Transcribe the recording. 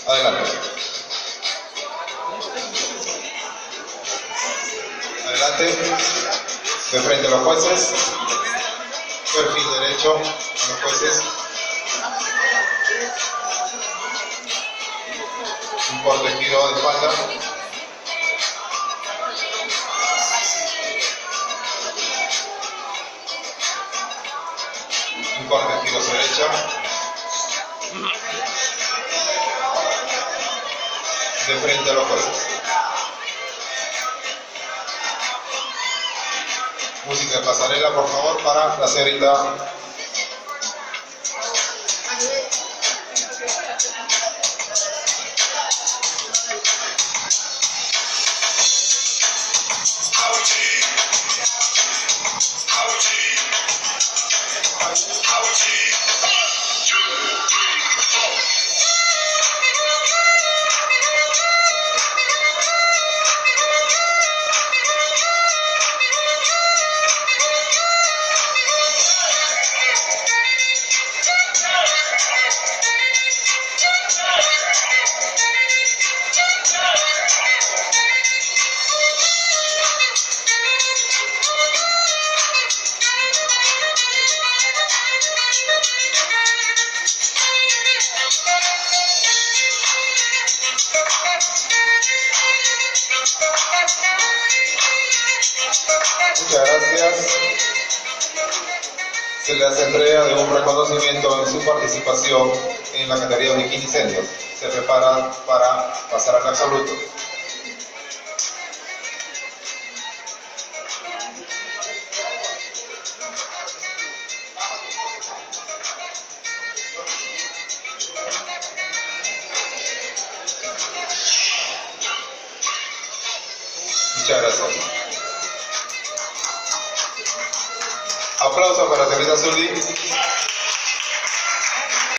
Adelante. Adelante. De frente a los jueces. Perfil derecho a los jueces. Un corte giro de espalda. Un corte giro hacia derecha. De frente a los jueces. Música de pasarela, por favor, para la señorita. Muchas gracias. Se le hace entrega de un reconocimiento en su participación en la categoría Bikini Senior. Se prepara para pasar al absoluto. Muchas gracias. Aplauso para la señorita Zully.